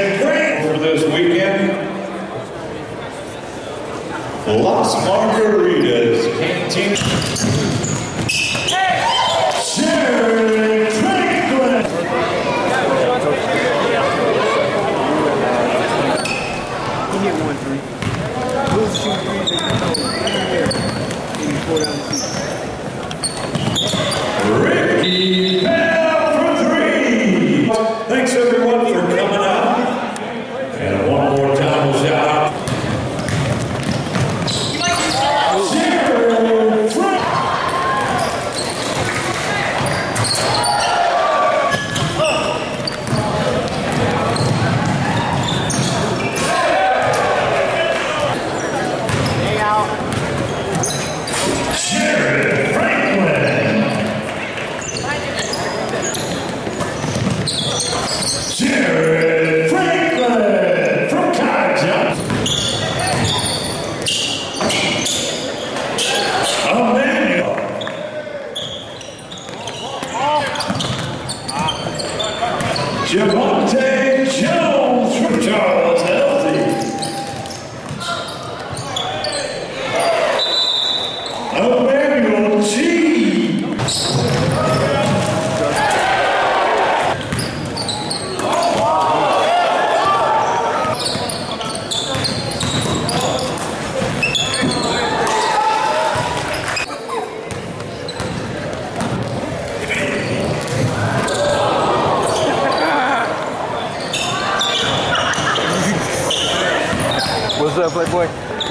Jackson Grant for this weekend. Las Margaritas Cantina. Sharon Franklin. He hit 1-3. Those 2 threes and he pulled down the seat. Ricky Bell for 3. Thanks everyone for coming out. And one more time we'll shout out. Sharon Franklin. Jared Franklin from Kaja. Emmanuel. Javonte Jones from Charles Healthy. Emmanuel G. What's up, Playboy?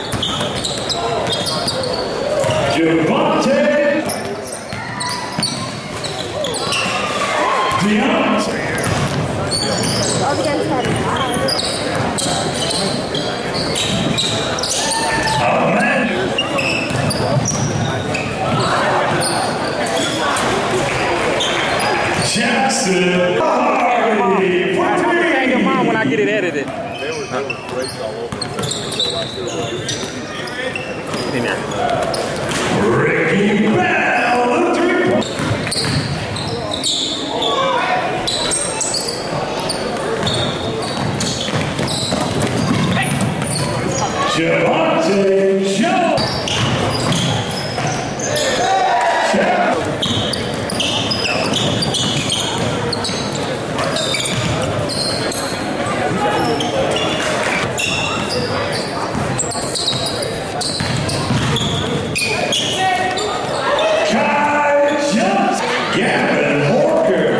Javonte Deontay. All against heavy. Jackson Hardy for 3. Your mom when I get it edited. They were great all over the Ricky Bell, the 3-point. Javonte Jones. Gavin Horker.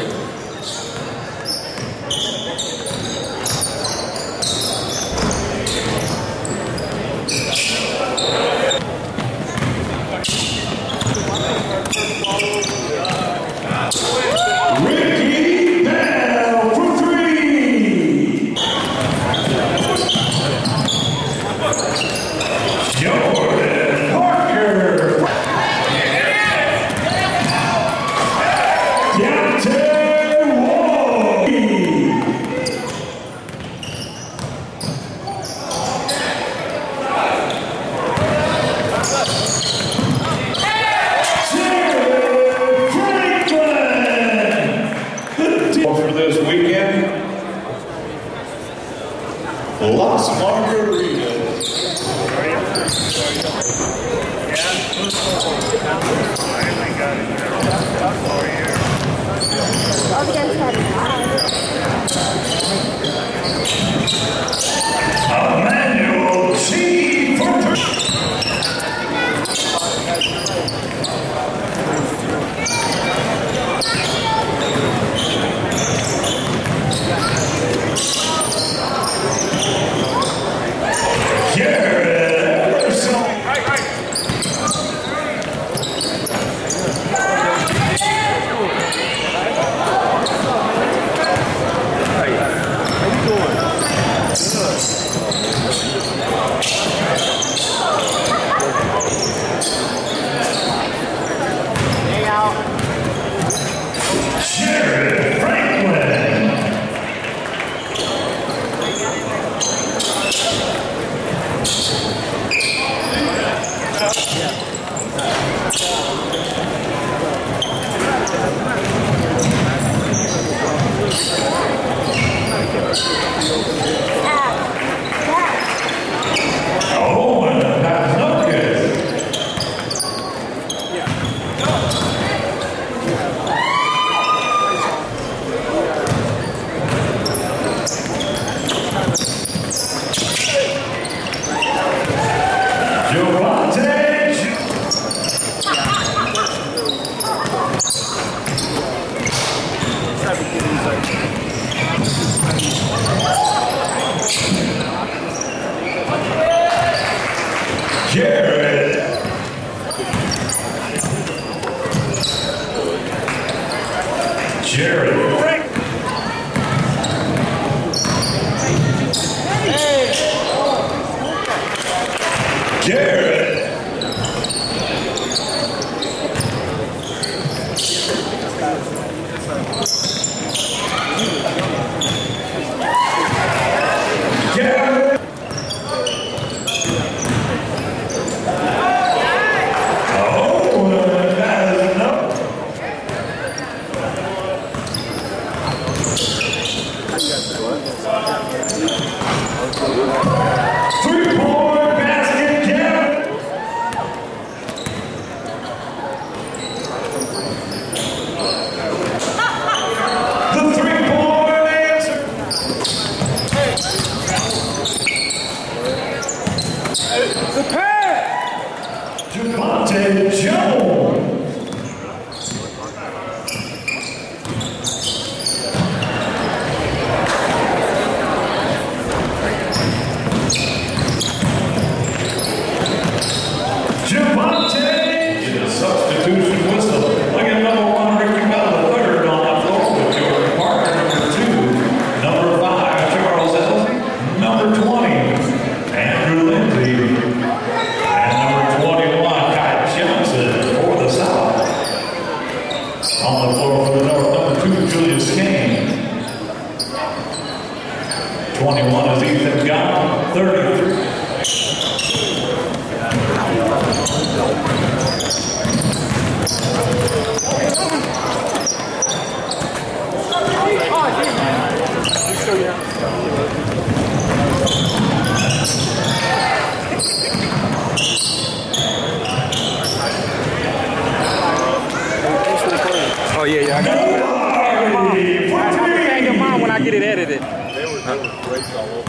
Ricky Bell for 3. Jordan Parker. For this weekend, Las Margaritas. All against heavy. Emmanuel G. for 3. Jared Emerson. Jared Franklin. Oh, and that's no good. Jared. Jared. Jared. Jared. Oh, that is enough. Three-point basket, Jared. The three-point answer. The pass! Javonte Jones. Javonte in a substitution whistle. Look at number 1, Ricky Bell, the third on the floor with Jordan Parker. Number 2, number 5, Charles Elsie. Number 20, Andrew Lindsay. And number 21, Kai Johnson for the South. On the floor for the North, number 2, Julius Kane. 21 is Ethan Gott. 33. Oh, yeah, I got it. I have your mom when I get it edited. They were breaks all over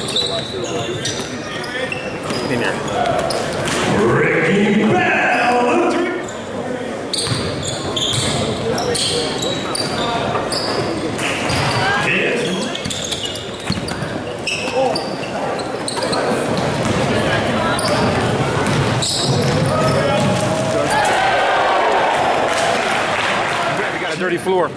In there. Ricky Bell, the 3. We got a dirty floor.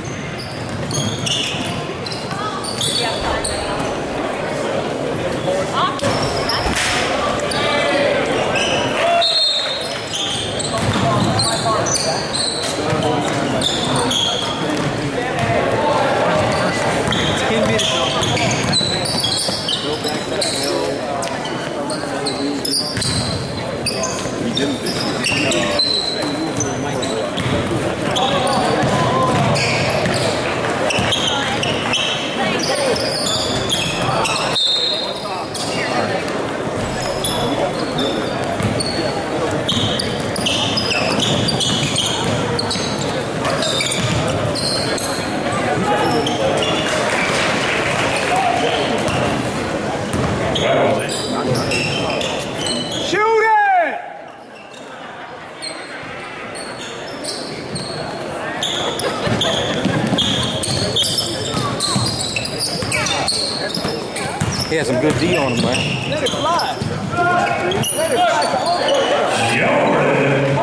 He has some good D on him, man. Let it fly. Let it fly. Jordan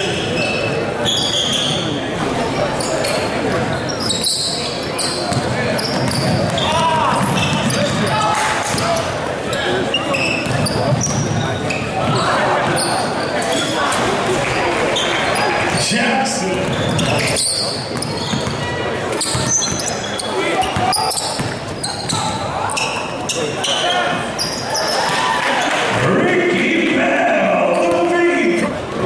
Jackson. Ricky Bell, the 3.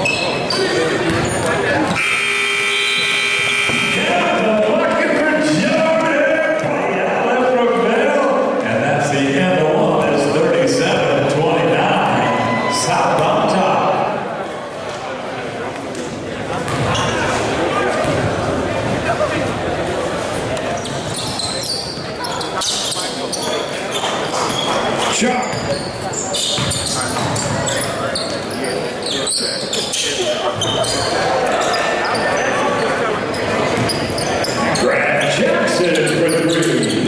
Grant Jackson for three.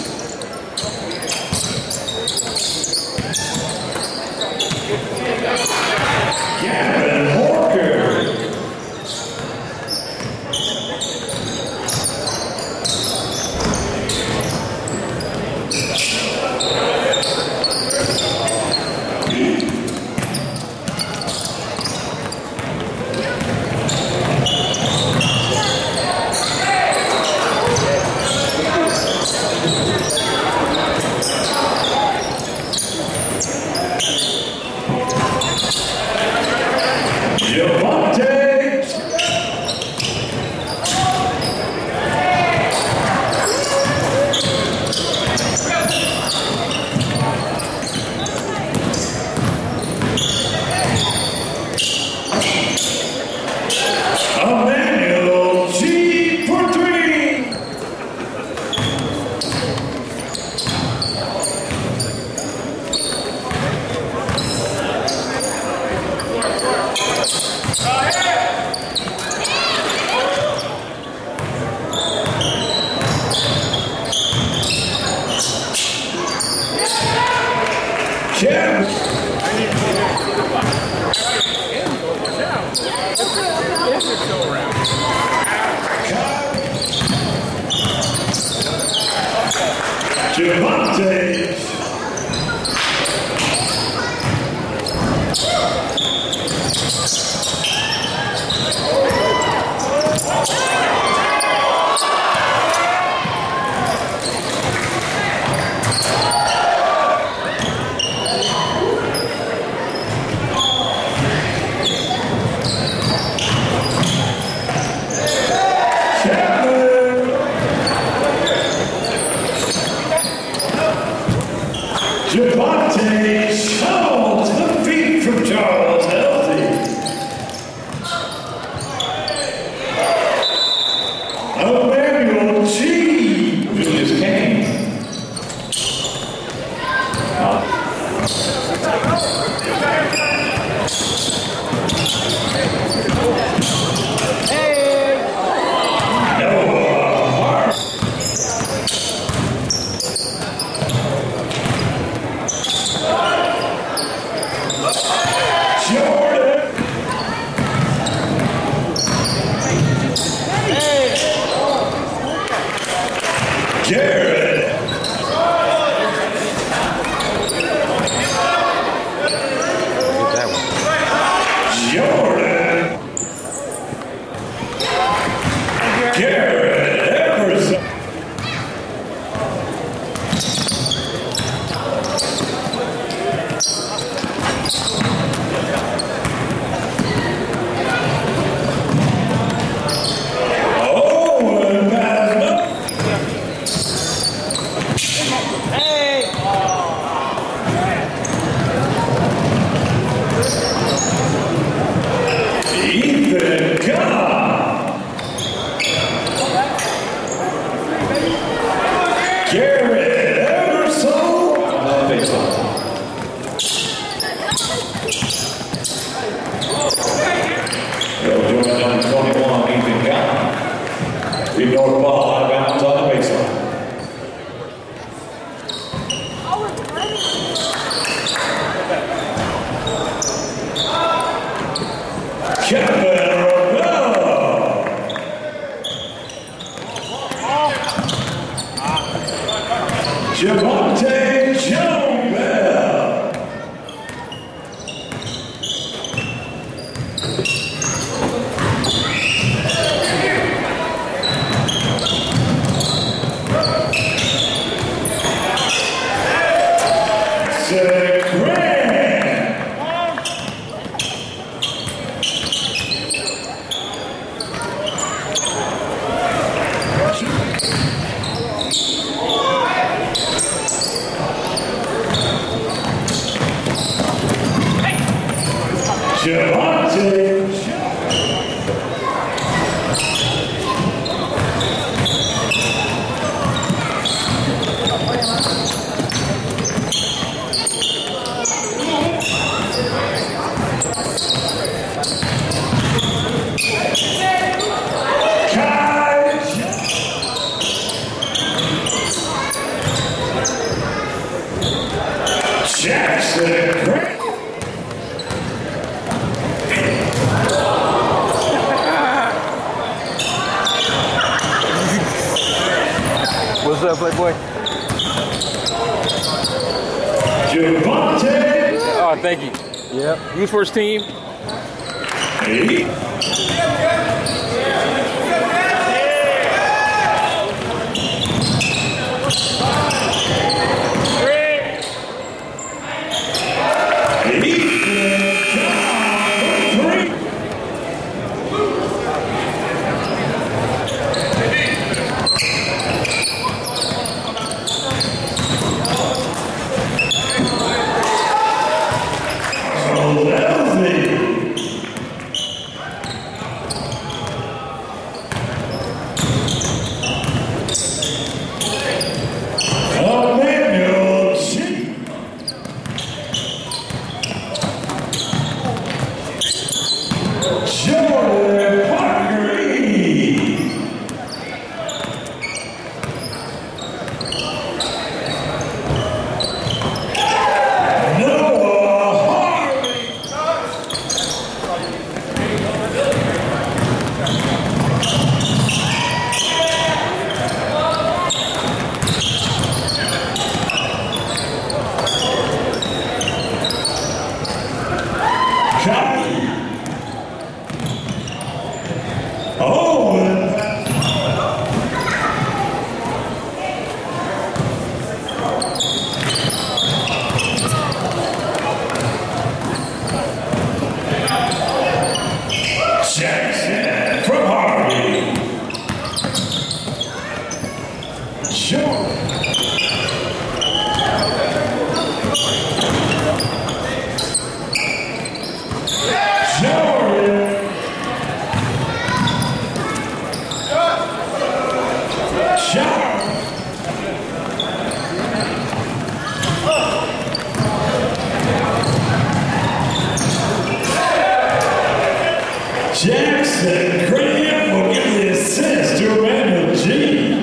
Gavin Horker. Emmanuel G for three. Javante. Javante Charles, the feet from Charles Healthy. Emmanuel G. Julius Kane. Noah Hart. Jordan. Jared. Jordan. Garrett Emerson. Owen Masman. Ethan Cobb. Garrett Emerson. Javante. Jackson Grant. What's up, Playboy? Javante. Oh, thank you. Yep. Who's first team? Eight. Jackson from Harvey. Jordan. Jackson Graham will give the assist to Emmanuel G.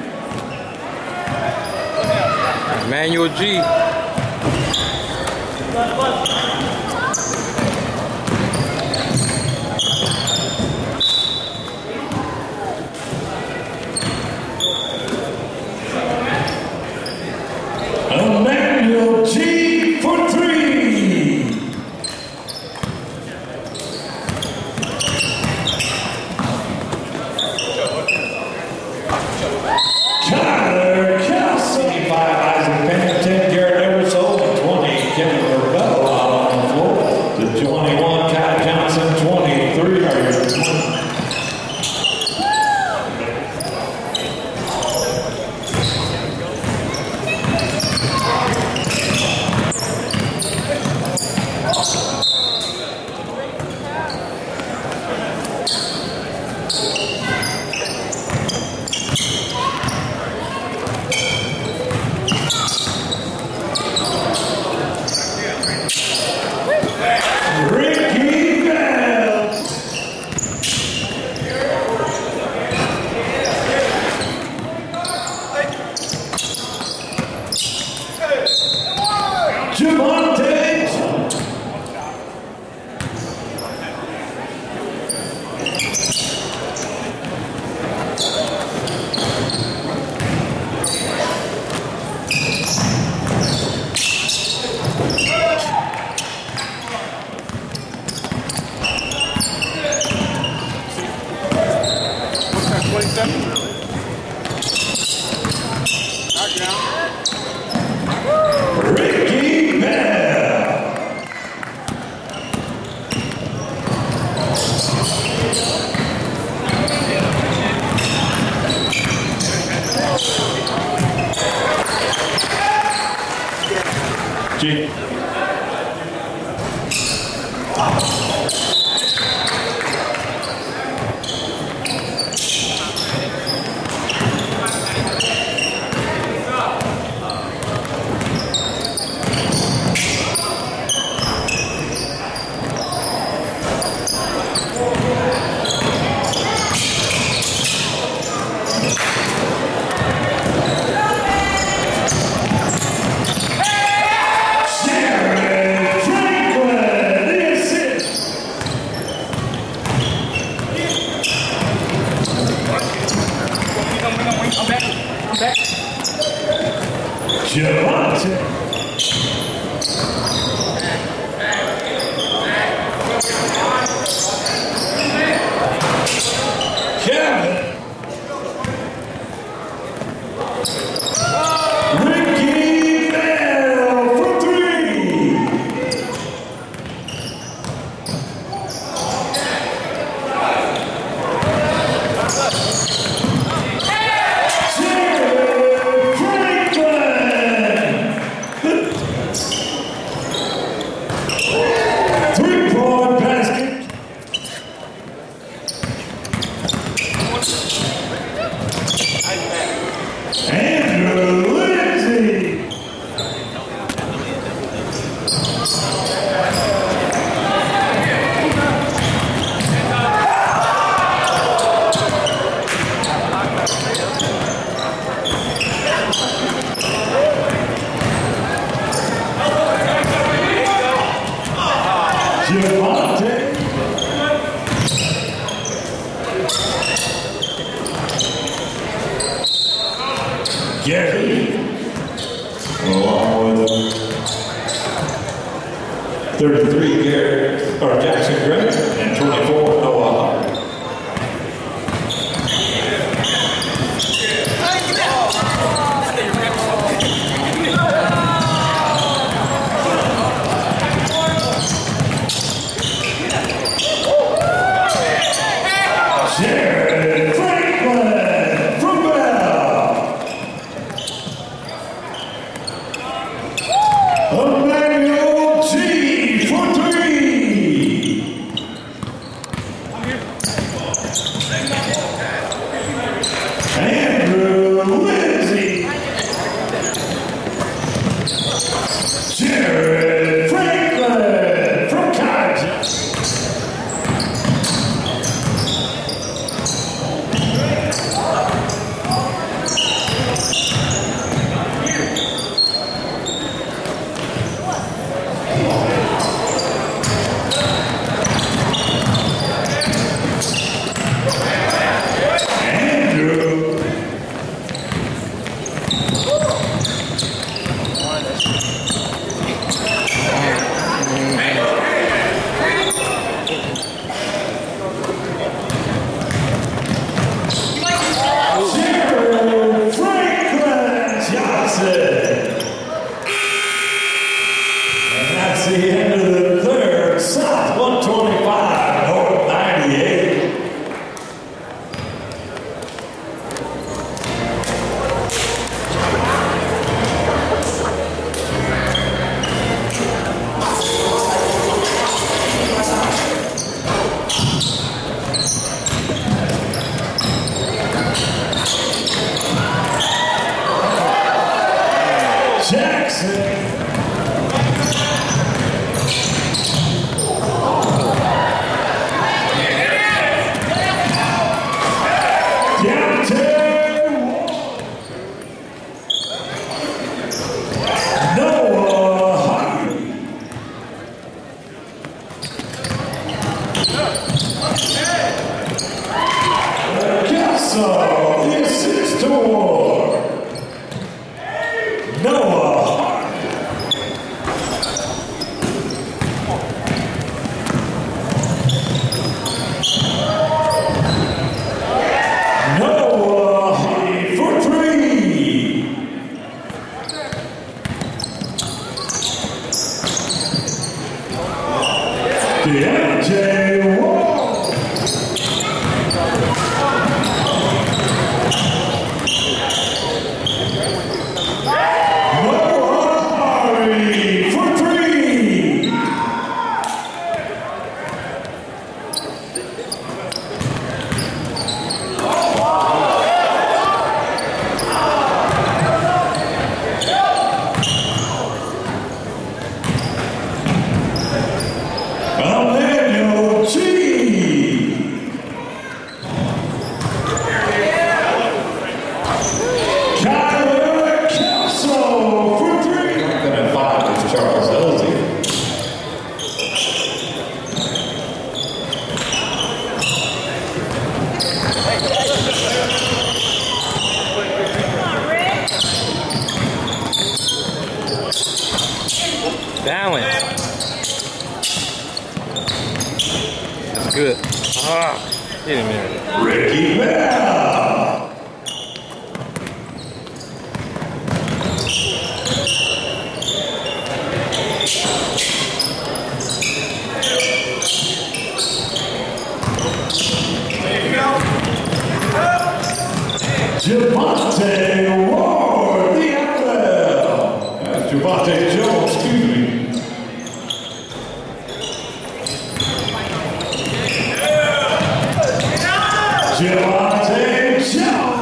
Emmanuel G. Emmanuel G for three. Tyler Kelsey, 5 Isaac Pennington, Garrett Eversole, 20, Kevin Bell out on the floor. To 21, Ty Johnson, 23 are your 20. Ricky Bell. Javante. Three-point basket. Andrew Lindsay. Javante. Gary. Along with 33, Gary, or Jackson Gray, and 24, Noah Hart. Jared Franklin from Bell. Emmanuel G for three. Andrew Lindsay. Jared Franklin from Kansas. The end of the third, South 125, North 98. Jackson. So, this is to war. Noah Hart. Noah Hart for three. DeAndre Wall. Emmanuel G. Kyler Kelso for three. And five is Charles Elsie. Balance. That's good. Get him there. Ricky Bell. Javante Ward, the NFL. That's Javante Jones, excuse me. Javante Jones.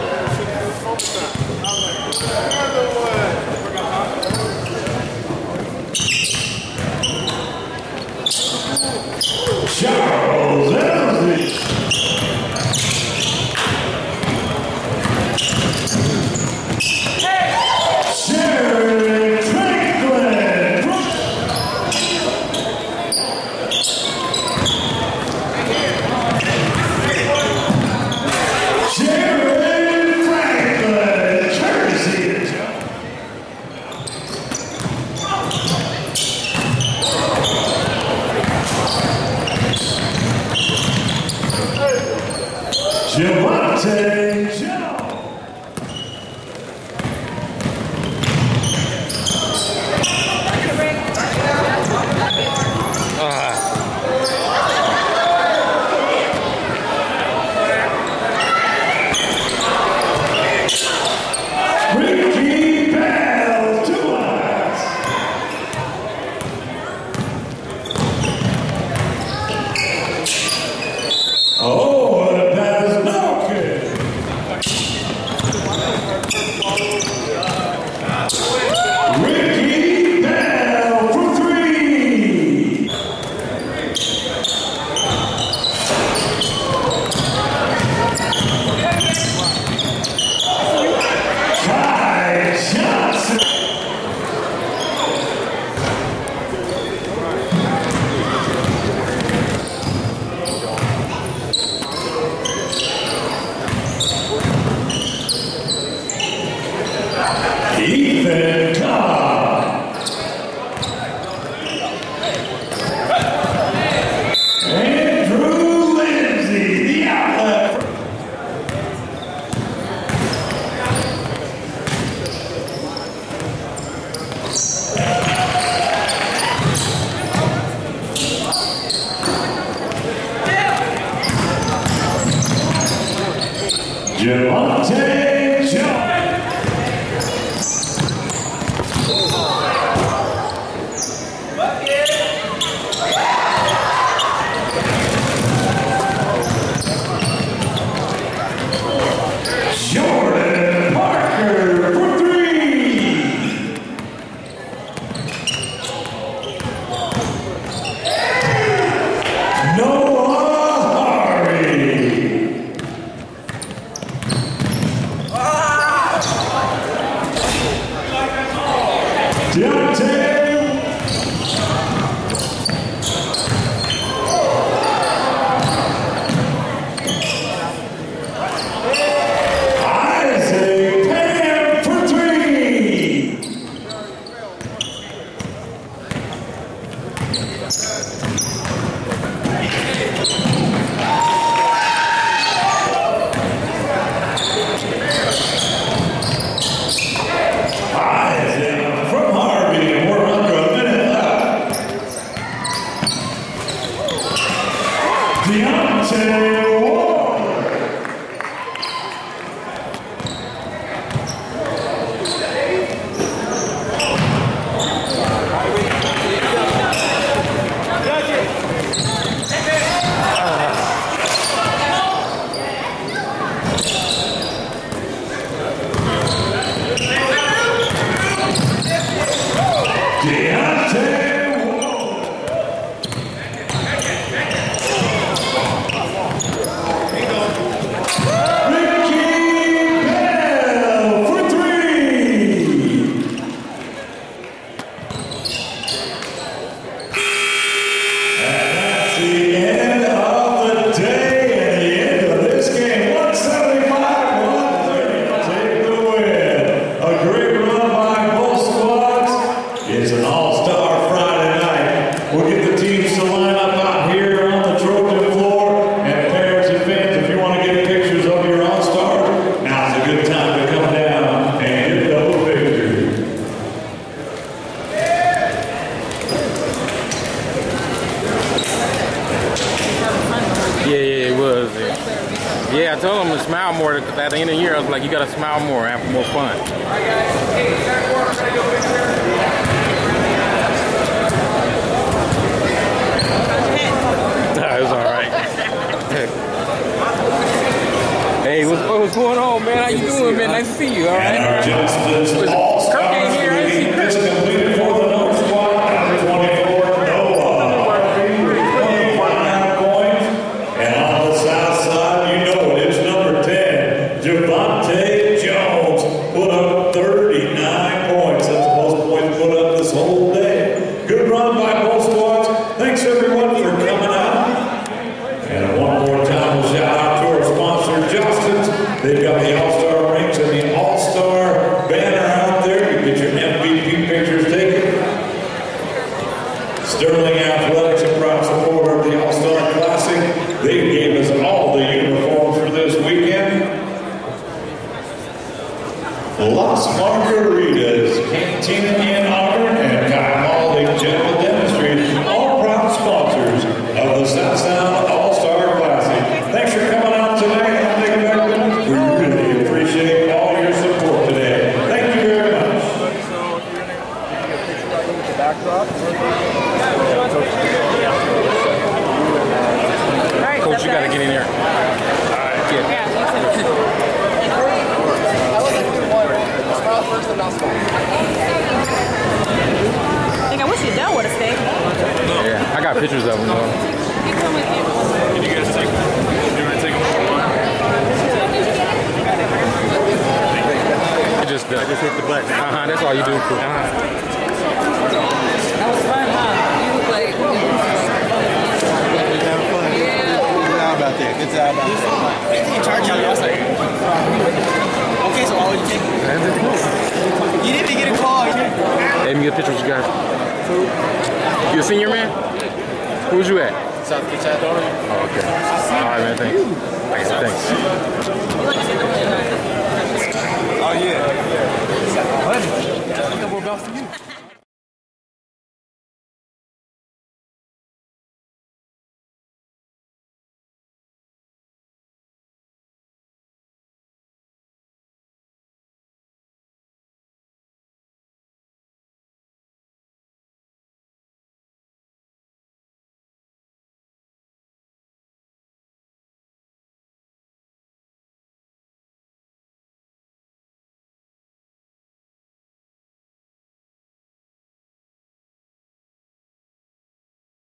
Charles Elsie. Sharon Franklin. Sharon Franklin, Jersey. Javante Jones. Ricky Bell, 2 outs. Oh, and that is no kick. Ricky Bell for 3. Ty Johnson. Ethan Cobb. Andrew Lindsay, the outlet. Javante Jones. Jordan Parker for 3. Noah Harvey. Deontay. Isaac Pam for 3. Isaac from Harvey, and we're under a minute left. Deontay Ward. Deontay Ward. Ricky Bell for 3. And that's the end of the day and the end of this game. 175-130. Take the win. A great run by both squads. It's an all-star Friday night. We'll get the teams to line up out here on the Trojan floor. And parents and fans, if you want to get pictures of your all-stars, now's a good time to come down and get those pictures. Yeah, it was. Yeah, I told him to smile more because at the end of the year, I was like, you got to smile more, have more fun. It was all right. see you, all And our right? Johnston's Was All-Stars Kirk ain't here? I didn't see meeting Kirk. is completed for the North Squad. Number 24, Noah Harvey with 25 points. And on the south side, you know it, it's number 10, Javante Jones, put up 39 points. That's the most points put up this whole day. Good run by both squads. Thanks everyone for coming out. And one more time, we'll shout out to our sponsor, Johnston's. They've got the All-Star rings and the All-Star banner out there. You get your MVP pictures taken. Sterling Athletics, a proud supporter of the All-Star Classic. They gave us all the uniforms for this weekend. Las Margaritas, Cantina in Auburn, and Kaimali General Dentistry, all proud sponsors of the South Sound All-Star Classic. Thanks for coming out today. And take it back with us. We really appreciate all your support today. Thank you very much. Coach, you got to get in there. Yeah. I think I wish you'd done with a steak. Yeah, I got pictures of them, though. Can you guys take? You want to take them for one? I just hit the button. That's all you do. That was fun, huh? You look like. About that. Good job about that. You charge you outside. Okay, so why would you take it? You didn't get a call. Let me get a picture with you guys. You a senior, man? Who's you at? South Kitchen Authority. Oh, okay. All right, man. Thanks. Thanks. Oh, yeah. A couple of belts for you.